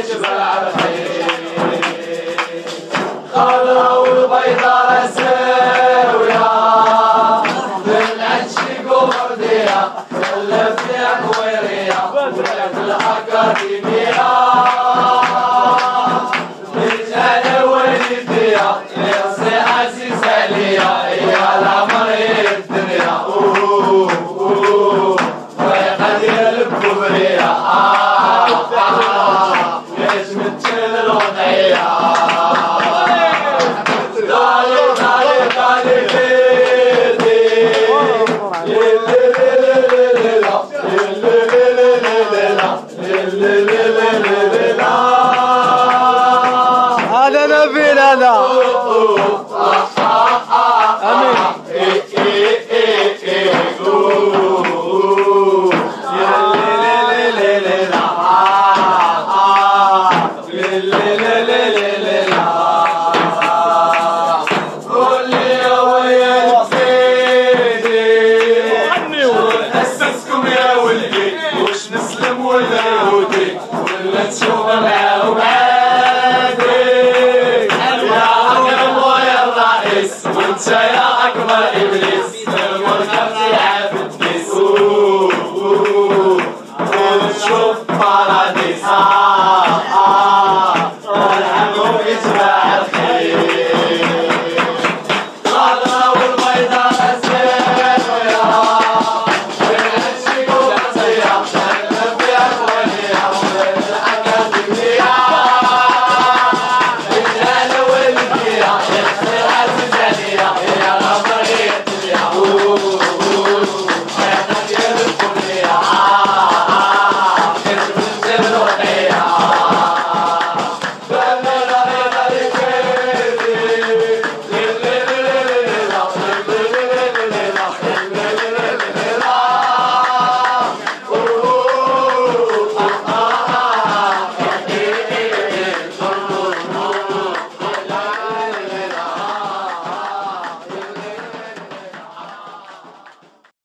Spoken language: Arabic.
جبل الخير خضرا والبيضا رساوية بالعشق وردية واللفية كويرية ولاد الأكاديمية رجال والدية يصي عزيز عليا يا العمر الدنيا ويقد الكبرية ليش متشل الوضعية هذا نبيل هذا امين ولا تشوف معاه وبعادي يا أكرم يا الرئيس وانت يا أكبر إبليس المركب تلعب التنس ونشوف باراديس